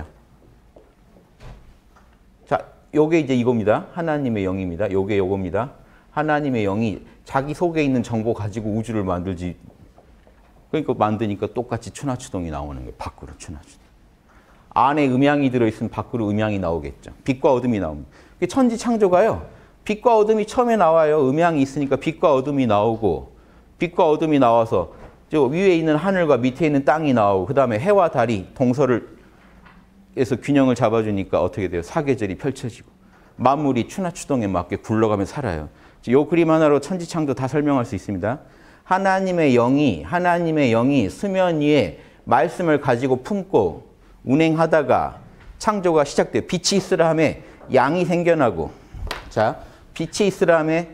자, 요게 이제 이겁니다. 하나님의 영입니다. 요게 요겁니다. 하나님의 영이 자기 속에 있는 정보 가지고 우주를 만들지. 그러니까 만드니까 똑같이 추나추동이 나오는 거예요. 밖으로 추나추동. 안에 음양이 들어있으면 밖으로 음양이 나오겠죠. 빛과 어둠이 나옵니다. 천지 창조가요. 빛과 어둠이 처음에 나와요. 음양이 있으니까 빛과 어둠이 나오고 빛과 어둠이 나와서 저 위에 있는 하늘과 밑에 있는 땅이 나오고 그 다음에 해와 달이 동서에서 균형을 잡아주니까 어떻게 돼요? 사계절이 펼쳐지고 만물이 추나추동에 맞게 굴러가며 살아요. 이 그림 하나로 천지 창조 다 설명할 수 있습니다. 하나님의 영이 수면 위에 말씀을 가지고 품고 운행하다가 창조가 시작돼요. 빛이 있으라 하매 양이 생겨나고, 자, 빛이 있으라 하매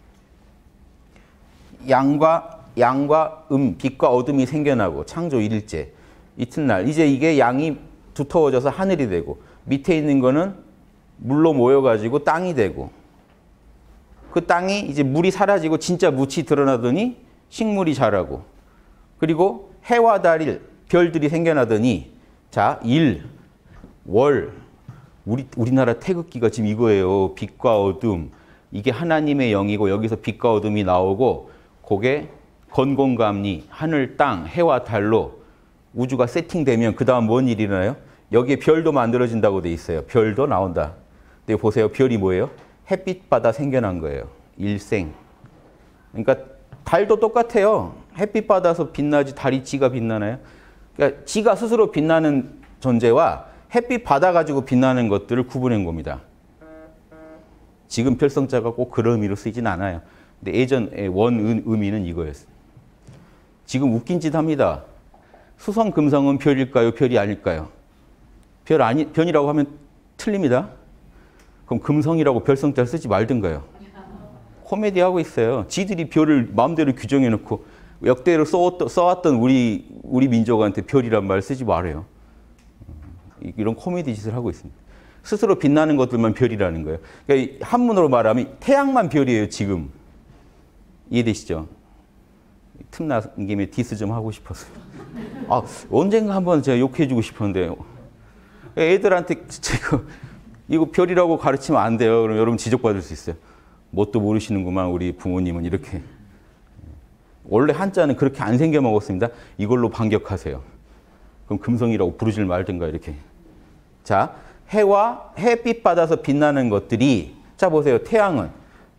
양과 빛과 어둠이 생겨나고 창조 1일째 이튿날 이제 이게 양이 두터워져서 하늘이 되고 밑에 있는 거는 물로 모여가지고 땅이 되고 그 땅이 이제 물이 사라지고 진짜 묻이 드러나더니 식물이 자라고 그리고 해와 달, 별들이 생겨나더니 자, 일, 월, 우리나라 태극기가 지금 이거예요. 빛과 어둠. 이게 하나님의 영이고 여기서 빛과 어둠이 나오고 그게 건공감리, 하늘, 땅, 해와 달로 우주가 세팅되면 그 다음 뭔 일이 일어나요? 여기에 별도 만들어진다고 돼 있어요. 별도 나온다. 근데 보세요. 별이 뭐예요? 햇빛 받아 생겨난 거예요. 일생. 그러니까 달도 똑같아요. 햇빛 받아서 빛나지 달이 지가 빛나나요? 그러니까 지가 스스로 빛나는 존재와 햇빛 받아가지고 빛나는 것들을 구분한 겁니다. 지금 별성자가 꼭 그런 의미로 쓰이진 않아요. 근데 예전의 원 의미는 이거였어요. 지금 웃긴 짓 합니다. 수성, 금성은 별일까요? 별이 아닐까요? 별이라고 하면 틀립니다. 그럼 금성이라고 별성자를 쓰지 말든가요. 코미디 하고 있어요. 지들이 별을 마음대로 규정해놓고 역대로 써왔던 우리 민족한테 별이란 말 쓰지 말아요. 이런 코미디 짓을 하고 있습니다. 스스로 빛나는 것들만 별이라는 거예요. 그러니까 한문으로 말하면 태양만 별이에요, 지금. 이해되시죠? 틈난 김에 디스 좀 하고 싶었어요. 언젠가 한번 제가 욕해주고 싶었는데 애들한테 제가 이거 별이라고 가르치면 안 돼요. 그럼 여러분 지적받을 수 있어요. 뭣도 모르시는구만 우리 부모님은 이렇게. 원래 한자는 그렇게 안 생겨 먹었습니다. 이걸로 반격하세요. 그럼 금성이라고 부르질 말든가 이렇게. 자, 해와 햇빛 받아서 빛나는 것들이 자 보세요. 태양은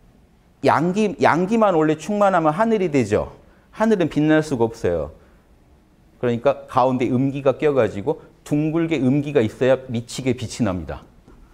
양기만 원래 충만하면 하늘이 되죠. 하늘은 빛날 수가 없어요. 그러니까 가운데 음기가 껴가지고 둥글게 음기가 있어야 미치게 빛이 납니다.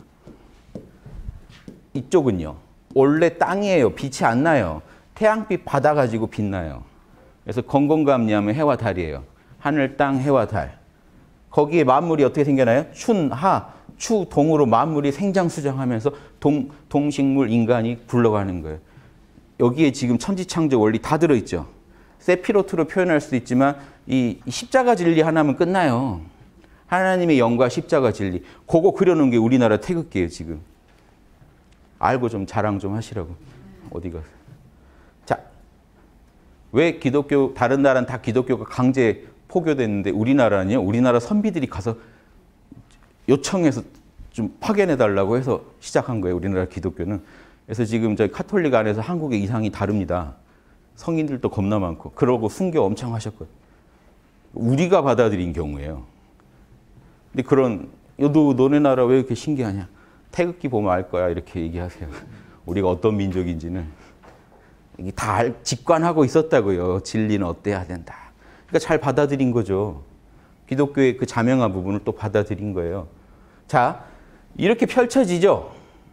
이쪽은요. 원래 땅이에요. 빛이 안 나요. 태양빛 받아가지고 빛나요. 그래서 건건감리하면 해와 달이에요. 하늘, 땅, 해와 달. 거기에 만물이 어떻게 생겨나요? 춘, 하, 추, 동으로 만물이 생장수장하면서 동식물, 인간이 굴러가는 거예요. 여기에 지금 천지창조 원리 다 들어있죠. 세피로트로 표현할 수도 있지만 이 십자가 진리 하나면 끝나요. 하나님의 영과 십자가 진리. 그거 그려놓은 게 우리나라 태극기예요, 지금. 알고 좀 자랑 좀 하시라고. 어디 가서. 자, 왜 기독교, 다른 나라는 다 기독교가 강제 포교됐는데 우리나라는요? 우리나라 선비들이 가서 요청해서 좀 파견해달라고 해서 시작한 거예요, 우리나라 기독교는. 그래서 지금 저희 카톨릭 안에서 한국의 이상이 다릅니다. 성인들도 겁나 많고. 그러고 순교 엄청 하셨거든요. 우리가 받아들인 경우예요. 근데 너네 나라 왜 이렇게 신기하냐? 태극기 보면 알 거야. 이렇게 얘기하세요. 우리가 어떤 민족인지는. 이게 다 직관하고 있었다고요. 진리는 어때야 된다. 그러니까 잘 받아들인 거죠. 기독교의 그 자명한 부분을 또 받아들인 거예요. 자, 이렇게 펼쳐지죠?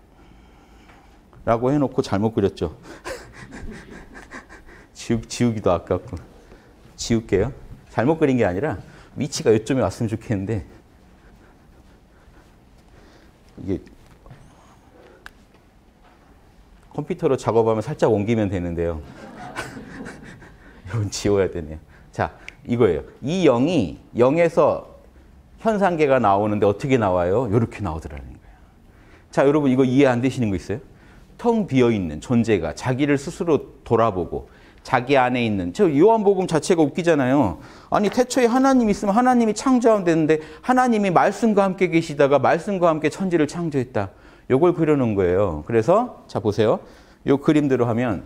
라고 해놓고 잘못 그렸죠. 지우기도 아깝고. 지울게요. 잘못 그린 게 아니라 위치가 이쯤에 왔으면 좋겠는데 이게 컴퓨터로 작업하면 살짝 옮기면 되는데요. 이건 지워야 되네요. 자, 이거예요. 이 0에서 현상계가 나오는데 어떻게 나와요? 이렇게 나오더라는 거예요. 자, 여러분 이거 이해 안 되시는 거 있어요? 텅 비어있는 존재가 자기를 스스로 돌아보고 자기 안에 있는 요한복음 자체가 웃기잖아요. 아니 태초에 하나님이 있으면 하나님이 창조하면 되는데 하나님이 말씀과 함께 계시다가 말씀과 함께 천지를 창조했다. 요걸 그려놓은 거예요. 그래서 자 보세요. 요 그림대로 하면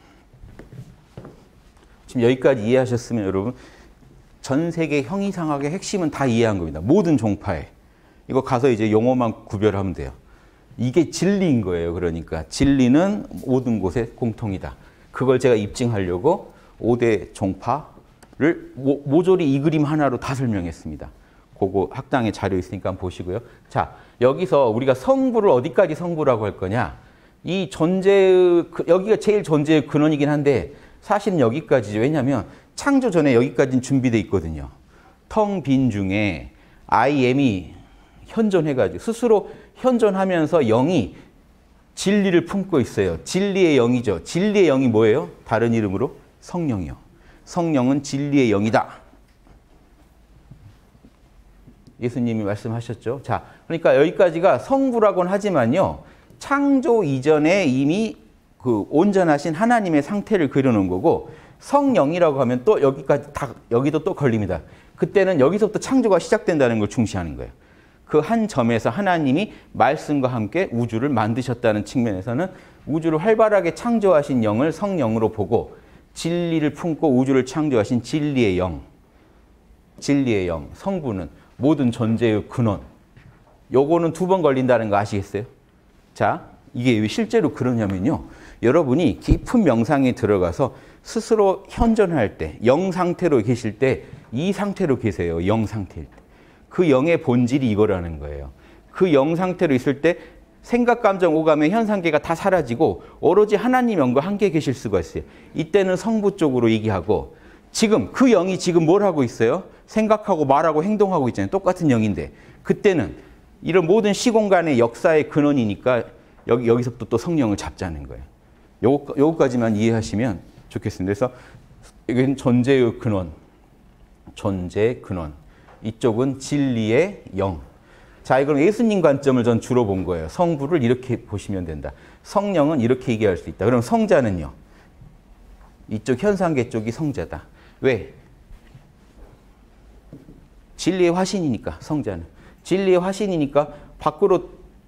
지금 여기까지 이해하셨으면 여러분 전 세계 형이상학의 핵심은 다 이해한 겁니다. 모든 종파에. 이거 가서 이제 용어만 구별하면 돼요. 이게 진리인 거예요. 그러니까 진리는 모든 곳에 공통이다. 그걸 제가 입증하려고 5대 종파를 모조리 이 그림 하나로 다 설명했습니다. 그거 학당에 자료 있으니까 한번 보시고요. 자, 여기서 우리가 성부를 어디까지 성부라고 할 거냐? 이 존재의, 여기가 제일 존재의 근원이긴 한데 사실은 여기까지죠. 왜냐하면 창조 전에 여기까지는 준비되어 있거든요. 텅 빈 중에 I am이 현존해가지고 스스로 현존하면서 영이 진리를 품고 있어요. 진리의 영이죠. 진리의 영이 뭐예요? 다른 이름으로 성령이요. 성령은 진리의 영이다. 예수님이 말씀하셨죠. 자, 그러니까 여기까지가 성부라고는 하지만요. 창조 이전에 이미 그 온전하신 하나님의 상태를 그려놓은 거고 성령이라고 하면 또 여기까지 여기도 또 걸립니다. 그때는 여기서부터 창조가 시작된다는 걸 중시하는 거예요. 그 한 점에서 하나님이 말씀과 함께 우주를 만드셨다는 측면에서는 우주를 활발하게 창조하신 영을 성령으로 보고 진리를 품고 우주를 창조하신 진리의 영, 성부는 모든 존재의 근원. 요거는 2번 걸린다는 거 아시겠어요? 자, 이게 왜 실제로 그러냐면요. 여러분이 깊은 명상에 들어가서 스스로 현존할 때, 영 상태로 계실 때, 이 상태로 계세요. 영 상태일 때. 그 영의 본질이 이거라는 거예요. 그 영 상태로 있을 때 생각, 감정, 오감의 현상계가 다 사라지고 오로지 하나님 영과 함께 계실 수가 있어요. 이때는 성부 쪽으로 얘기하고 지금 그 영이 지금 뭘 하고 있어요? 생각하고 말하고 행동하고 있잖아요. 똑같은 영인데 그때는 이런 모든 시공간의 역사의 근원이니까 여기서부터 또 성령을 잡자는 거예요. 요거까지만 이해하시면 좋겠습니다. 그래서 이건 존재의 근원, 존재 근원. 이쪽은 진리의 영. 자, 이건 예수님 관점을 전 주로 본 거예요. 성부를 이렇게 보시면 된다. 성령은 이렇게 얘기할 수 있다. 그럼 성자는요? 이쪽 현상계 쪽이 성자다. 왜? 진리의 화신이니까, 성자는. 진리의 화신이니까 밖으로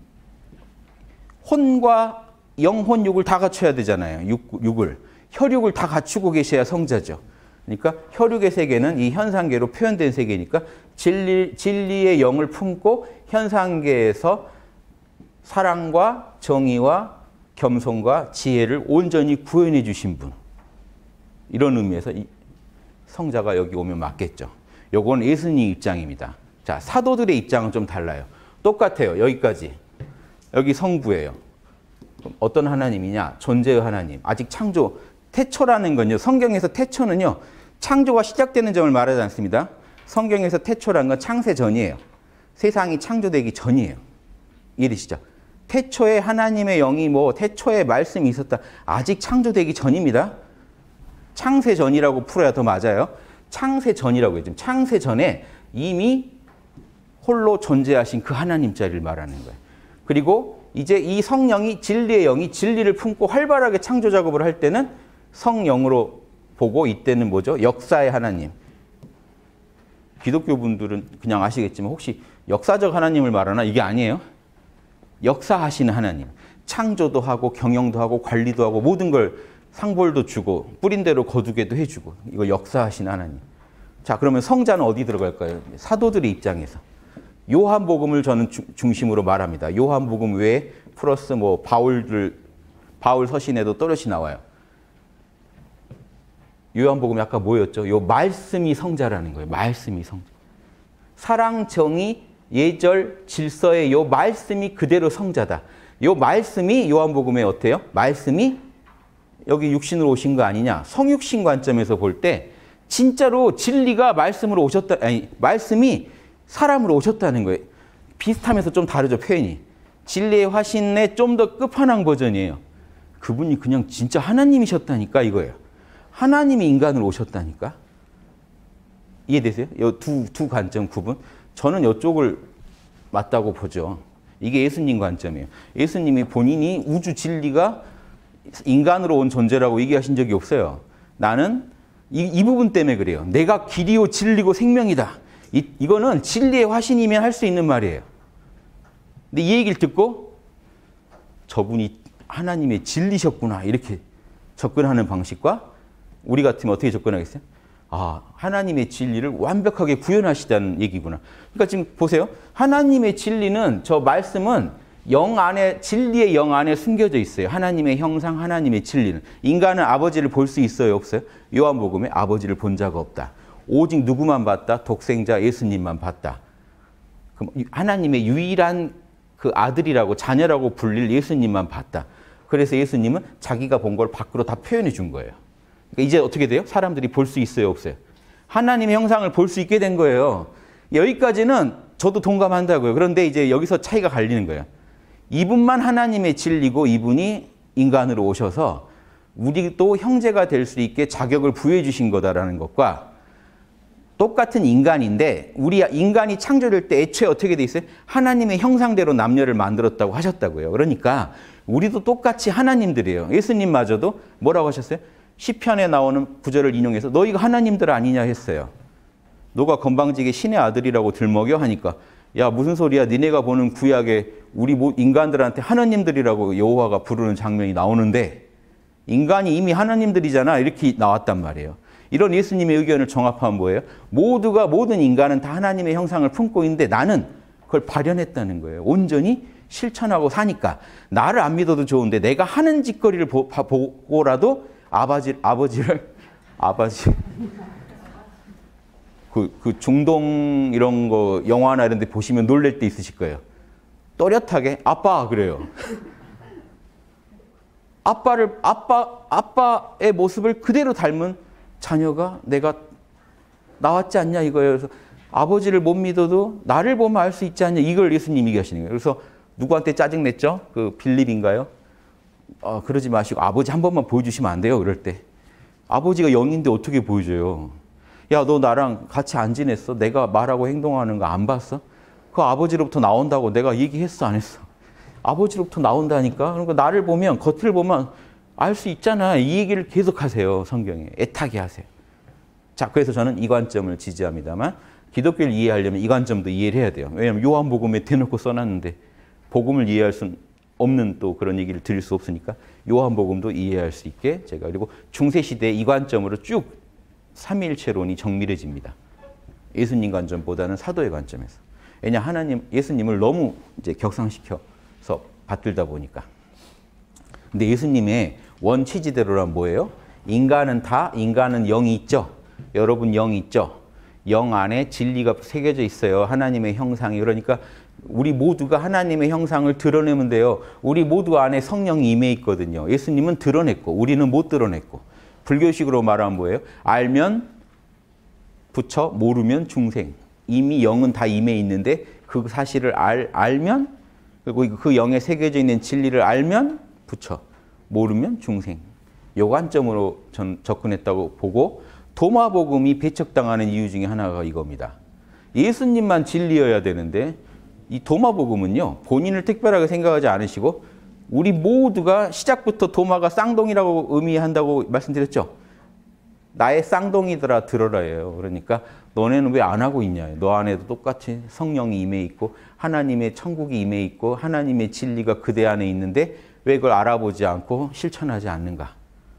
혼과 영혼, 육을 다 갖춰야 되잖아요. 육을. 혈육을 다 갖추고 계셔야 성자죠. 그러니까 혈육의 세계는 이 현상계로 표현된 세계니까 진리의 영을 품고 현상계에서 사랑과 정의와 겸손과 지혜를 온전히 구현해 주신 분. 이런 의미에서 이 성자가 여기 오면 맞겠죠. 요건 예수님 입장입니다. 자, 사도들의 입장은 좀 달라요. 똑같아요. 여기까지. 여기 성부예요. 어떤 하나님이냐? 존재의 하나님. 아직 창조, 태초라는 건요. 성경에서 태초는요. 창조가 시작되는 점을 말하지 않습니다. 성경에서 태초라는 건 창세 전이에요. 세상이 창조되기 전이에요. 이해되시죠? 태초에 하나님의 영이 태초에 말씀이 있었다. 아직 창조되기 전입니다. 창세 전이라고 풀어야 더 맞아요. 창세 전이라고 해요. 창세 전에 이미 홀로 존재하신 그 하나님 자리를 말하는 거예요. 그리고 이제 이 성령이 진리의 영이 진리를 품고 활발하게 창조 작업을 할 때는 성령으로 보고 이때는 뭐죠? 역사의 하나님. 기독교 분들은 그냥 아시겠지만 혹시 역사적 하나님을 말하나? 이게 아니에요. 역사하시는 하나님. 창조도 하고 경영도 하고 관리도 하고 모든 걸 상벌도 주고 뿌린 대로 거두게도 해주고 이거 역사하시는 하나님. 자, 그러면 성자는 어디 들어갈까요? 사도들의 입장에서. 요한복음을 저는 중심으로 말합니다. 요한복음 외에 플러스 바울 서신에도 또렷이 나와요. 요한복음이 아까 뭐였죠? 요 말씀이 성자라는 거예요. 말씀이 성자. 사랑, 정의, 예절, 질서의 요 말씀이 그대로 성자다. 요 말씀이 요한복음에 어때요? 말씀이 여기 육신으로 오신 거 아니냐? 성육신 관점에서 볼 때 진짜로 진리가 말씀으로 오셨다. 아니, 말씀이 사람으로 오셨다는 거예요. 비슷하면서 좀 다르죠, 표현이. 진리의 화신의 좀 더 끝판왕 버전이에요. 그분이 그냥 진짜 하나님이셨다니까 이거예요. 하나님이 인간으로 오셨다니까. 이해되세요? 이 두 관점 구분. 저는 이쪽을 맞다고 보죠. 이게 예수님 관점이에요. 예수님이 본인이 우주 진리가 인간으로 온 존재라고 얘기하신 적이 없어요. 나는 이 부분 때문에 그래요. 내가 길이요 진리고 생명이다. 이거는 진리의 화신이면 할 수 있는 말이에요. 근데 이 얘기를 듣고 저분이 하나님의 진리셨구나 이렇게 접근하는 방식과 우리 같으면 어떻게 접근하겠어요? 아, 하나님의 진리를 완벽하게 구현하시다는 얘기구나. 그러니까 지금 보세요. 하나님의 진리는 저 말씀은 영 안에 진리의 영 안에 숨겨져 있어요. 하나님의 형상, 하나님의 진리는. 인간은 아버지를 볼 수 있어요, 없어요? 요한복음에 아버지를 본 자가 없다. 오직 누구만 봤다? 독생자 예수님만 봤다. 그럼 하나님의 유일한 그 아들이라고 자녀라고 불릴 예수님만 봤다. 그래서 예수님은 자기가 본 걸 밖으로 다 표현해 준 거예요. 그러니까 이제 어떻게 돼요? 사람들이 볼 수 있어요, 없어요? 하나님의 형상을 볼 수 있게 된 거예요. 여기까지는 저도 동감한다고요. 그런데 이제 여기서 차이가 갈리는 거예요. 이분만 하나님의 진리고 이분이 인간으로 오셔서 우리도 형제가 될 수 있게 자격을 부여해 주신 거다라는 것과 똑같은 인간인데 우리 인간이 창조될 때 애초에 어떻게 돼 있어요? 하나님의 형상대로 남녀를 만들었다고 하셨다고요. 그러니까 우리도 똑같이 하나님들이에요. 예수님마저도 뭐라고 하셨어요? 시편에 나오는 구절을 인용해서 너희가 하나님들 아니냐 했어요. 너가 건방지게 신의 아들이라고 들먹여 하니까 야 무슨 소리야 니네가 보는 구약에 우리 인간들한테 하나님들이라고 여호와가 부르는 장면이 나오는데 인간이 이미 하나님들이잖아 이렇게 나왔단 말이에요. 이런 예수님의 의견을 정합하면 뭐예요? 모든 인간은 다 하나님의 형상을 품고 있는데 나는 그걸 발현했다는 거예요. 온전히 실천하고 사니까 나를 안 믿어도 좋은데 내가 하는 짓거리를 보고라도 아버지 그 중동 이런 거 영화나 이런 데 보시면 놀랄 때 있으실 거예요. 또렷하게 아빠 그래요. 아빠의 모습을 그대로 닮은 자녀가 내가 나왔지 않냐 이거예요. 그래서 아버지를 못 믿어도 나를 보면 알 수 있지 않냐 이걸 예수님이 얘기하시는 거예요. 그래서 누구한테 짜증냈죠? 그 빌립인가요? 그러지 마시고 아버지 한 번만 보여주시면 안 돼요? 그럴 때. 아버지가 영인데 어떻게 보여줘요? 야, 너 나랑 같이 안 지냈어? 내가 말하고 행동하는 거 안 봤어? 그 아버지로부터 나온다고 내가 얘기했어, 안 했어? 아버지로부터 나온다니까? 그러니까 나를 보면, 겉을 보면 알 수 있잖아. 이 얘기를 계속 하세요, 성경에. 애타게 하세요. 자, 그래서 저는 이 관점을 지지합니다만, 기독교를 이해하려면 이 관점도 이해를 해야 돼요. 왜냐하면 요한복음에 대놓고 써놨는데, 복음을 이해할 수 없는 또 그런 얘기를 드릴 수 없으니까, 요한복음도 이해할 수 있게 제가, 그리고 중세시대에 이 관점으로 쭉 삼위일체론이 정밀해집니다. 예수님 관점보다는 사도의 관점에서. 왜냐, 예수님을 너무 이제 격상시켜서 받들다 보니까. 근데 예수님의 원취지대로란 뭐예요? 인간은 영이 있죠? 여러분 영이 있죠? 영 안에 진리가 새겨져 있어요. 하나님의 형상이. 그러니까 우리 모두가 하나님의 형상을 드러내면 돼요. 우리 모두 안에 성령이 임해 있거든요. 예수님은 드러냈고 우리는 못 드러냈고. 불교식으로 말하면 뭐예요? 알면 부처, 모르면 중생. 이미 영은 다 임해 있는데 그 사실을 알면, 그리고 그 영에 새겨져 있는 진리를 알면 부처, 모르면 중생. 요 관점으로 전 접근했다고 보고, 도마복음이 배척당하는 이유 중에 하나가 이겁니다. 예수님만 진리여야 되는데 이 도마복음은요, 본인을 특별하게 생각하지 않으시고 우리 모두가 시작부터 도마가 쌍둥이라고 의미한다고 말씀드렸죠. 나의 쌍둥이들아 들어라예요. 그러니까 너네는 왜 안 하고 있냐. 너 안에도 똑같이 성령이 임해 있고 하나님의 천국이 임해 있고 하나님의 진리가 그대 안에 있는데 왜 그걸 알아보지 않고 실천하지 않는가.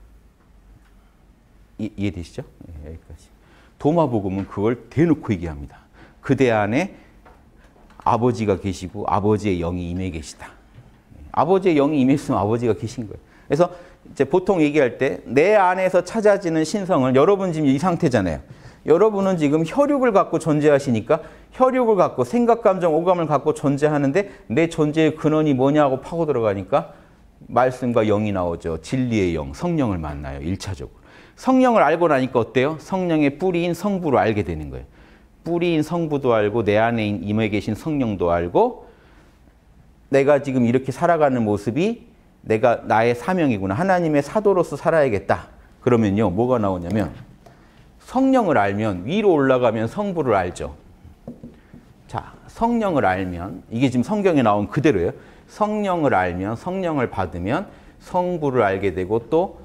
이해되시죠? 네, 여기까지. 도마복음은 그걸 대놓고 얘기합니다. 그대 안에 아버지가 계시고 아버지의 영이 임해 계시다. 아버지의 영이 임해 있으면 아버지가 계신 거예요. 그래서 이제 보통 얘기할 때 내 안에서 찾아지는 신성을, 여러분 지금 이 상태잖아요. 여러분은 지금 혈육을 갖고 존재하시니까 혈육을 갖고 생각, 감정, 오감을 갖고 존재하는데 내 존재의 근원이 뭐냐고 파고 들어가니까 말씀과 영이 나오죠. 진리의 영, 성령을 만나요. 1차적으로. 성령을 알고 나니까 어때요? 성령의 뿌리인 성부를 알게 되는 거예요. 뿌리인 성부도 알고 내 안에 임해 계신 성령도 알고 내가 지금 이렇게 살아가는 모습이 내가 나의 사명이구나. 하나님의 사도로서 살아야겠다. 그러면요, 뭐가 나오냐면 성령을 알면 위로 올라가면 성부를 알죠. 자, 성령을 알면 이게 지금 성경에 나온 그대로예요. 성령을 알면, 성령을 받으면 성부를 알게 되고 또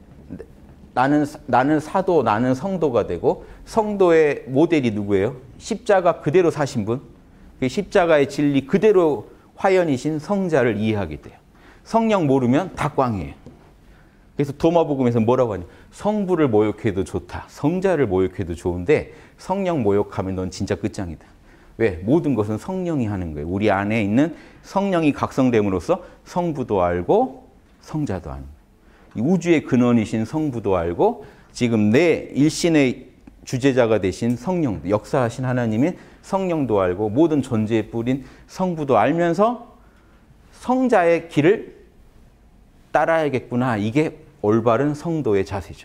나는 사도, 나는 성도가 되고 성도의 모델이 누구예요? 십자가 그대로 사신 분. 그 십자가의 진리 그대로 화연이신 성자를 이해하게 돼요. 성령 모르면 다 꽝이에요. 그래서 도마복음에서 뭐라고 하냐. 성부를 모욕해도 좋다. 성자를 모욕해도 좋은데 성령 모욕하면 넌 진짜 끝장이다. 왜? 모든 것은 성령이 하는 거예요. 우리 안에 있는 성령이 각성됨으로써 성부도 알고 성자도 아는 거예요. 우주의 근원이신 성부도 알고 지금 내 일신의 주제자가 되신 성령, 역사하신 하나님인 성령도 알고 모든 존재의 뿌린 성부도 알면서 성자의 길을 따라야겠구나. 이게 올바른 성도의 자세죠.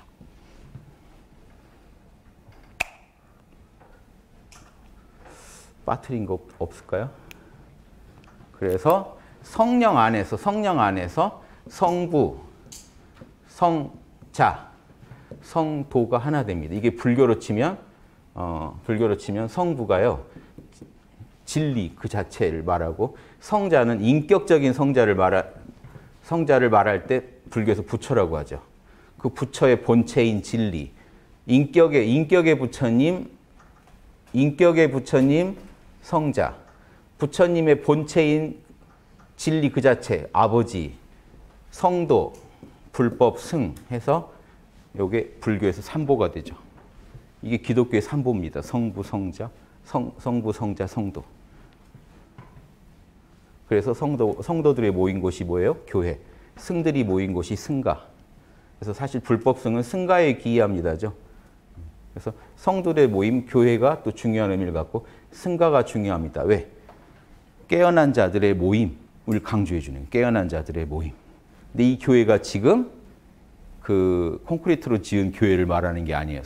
빠뜨린 거 없을까요? 그래서 성령 안에서 성부, 성자, 성도가 하나 됩니다. 이게 불교로 치면 성부가요, 진리 그 자체를 말하고, 성자는 인격적인 성자를 말할 때 불교에서 부처라고 하죠. 그 부처의 본체인 진리, 인격의 부처님 성자, 부처님의 본체인 진리 그 자체 아버지, 성도, 불법, 승 해서 이게 불교에서 삼보가 되죠. 이게 기독교의 삼보입니다. 성부, 성자, 성부, 성자, 성도. 그래서 성도들이 모인 곳이 뭐예요? 교회. 승들이 모인 곳이 승가. 그래서 사실 불법 승은 승가에 기이합니다죠. 그래서 성도들의 모임, 교회가 또 중요한 의미를 갖고 승가가 중요합니다. 왜? 깨어난 자들의 모임을 강조해 주는 깨어난 자들의 모임. 근데 이 교회가 지금 그 콘크리트로 지은 교회를 말하는 게 아니에요.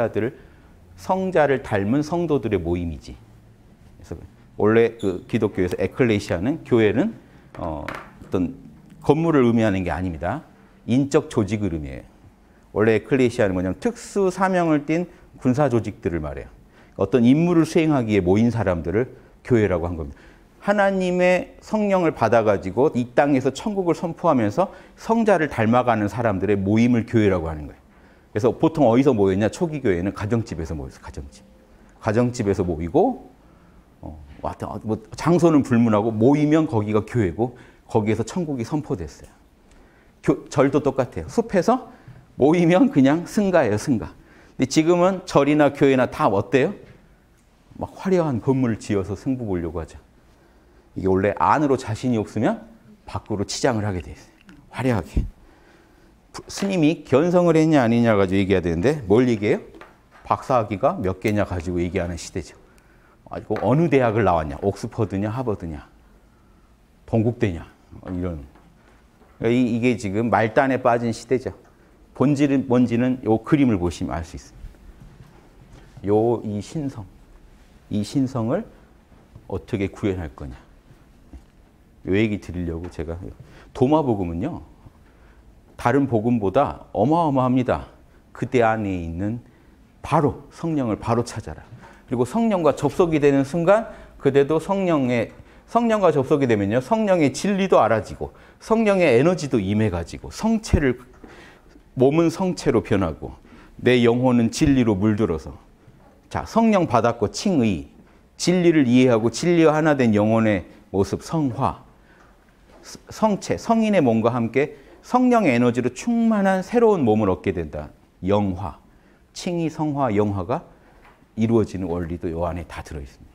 성자를 닮은 성도들의 모임이지. 그래서 원래 그 기독교에서 에클레시아는 교회는 어떤 건물을 의미하는 게 아닙니다. 인적 조직을 의미해요. 원래 에클레시아는 뭐냐면 특수 사명을 띤 군사 조직들을 말해요. 어떤 임무를 수행하기에 모인 사람들을 교회라고 한 겁니다. 하나님의 성령을 받아가지고 이 땅에서 천국을 선포하면서 성자를 닮아가는 사람들의 모임을 교회라고 하는 거예요. 그래서 보통 어디서 모였냐? 초기 교회는 가정집에서 모였어요. 가정집에서 모이고 뭐 장소는 불문하고 모이면 거기가 교회고 거기에서 천국이 선포됐어요. 절도 똑같아요. 숲에서 모이면 그냥 승가예요, 승가. 근데 지금은 절이나 교회나 다 어때요? 막 화려한 건물을 지어서 승부 보려고 하죠. 이게 원래 안으로 자신이 없으면 밖으로 치장을 하게 돼 있어요. 화려하게. 스님이 견성을 했냐 아니냐 가지고 얘기해야 되는데 뭘 얘기해요? 박사학위가 몇 개냐 가지고 얘기하는 시대죠. 아이고 어느 대학을 나왔냐? 옥스퍼드냐 하버드냐? 동국대냐? 이런. 이게 지금 말단에 빠진 시대죠. 본질은 뭔지는 이 그림을 보시면 알 수 있습니다. 이 신성을 어떻게 구현할 거냐. 이 얘기 드리려고 제가. 도마복음은요, 다른 복음보다 어마어마합니다. 그때 안에 있는 바로 성령을 바로 찾아라. 그리고 성령과 접속이 되는 순간 그대도 성령과 접속이 되면요, 성령의 진리도 알아지고 성령의 에너지도 임해가지고 몸은 성체로 변하고 내 영혼은 진리로 물들어서, 자, 성령 받았고 칭의, 진리를 이해하고 진리와 하나 된 영혼의 모습 성화, 성체, 성인의 몸과 함께 성령의 에너지로 충만한 새로운 몸을 얻게 된다. 영화, 칭의, 성화, 영화가 이루어지는 원리도 이 안에 다 들어있습니다.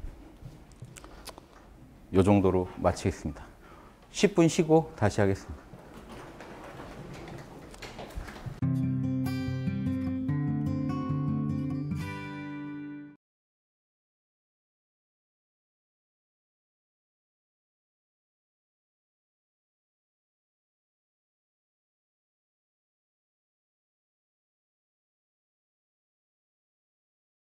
이 정도로 마치겠습니다. 10분 쉬고 다시 하겠습니다.